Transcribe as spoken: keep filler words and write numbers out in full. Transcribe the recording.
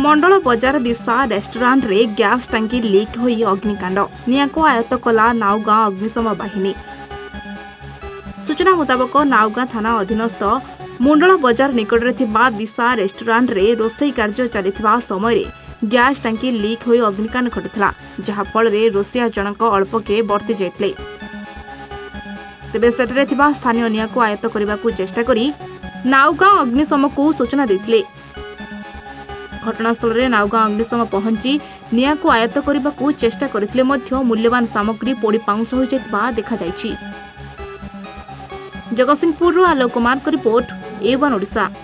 मंडल Bazar Disha restaurant रे gas टांकी leak होई अग्निकांड निया को आयत्त कला नाउगां अग्निशम बाहिनी। सूचना मुताबक नाउगां थाना अधीनस्थ मंडल बजार निकट रे थिबा दिशा रेस्टोरेंट रे रोसई कार्य चलिथिबा समय गैस टांकी लीक होई अग्निकांड घटिथिला, जहा फल रे रोसिया जनक अल्पके बर्ती जाइतले। तेबे सेठरे थिबा स्थानीय निया को आयत्त करबाकू चेष्टा करी नाउगां अग्निशम को सूचना देथिले। घटनास्थल में नाउगां अग्निशम पहुंची निया को आयत्त करने को चेष्टा करथिले मध्य मूल्यवान सामग्री पोड़ी पाउंस हो जाइतबा देखा जायछि। जगतसिंहपुर आलोक कुमार को रिपोर्ट ए वन ओडिशा।